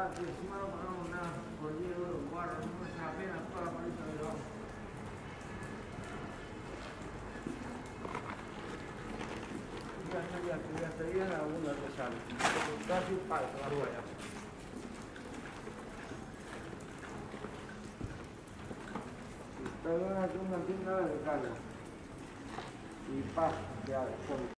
que encima no pagamos nada por 10 euros un barro, no merece la pena toda la paliza que llevamos. Ya serían algunas que salen, casi para la huella. Está una tienda de carga y paz, ya,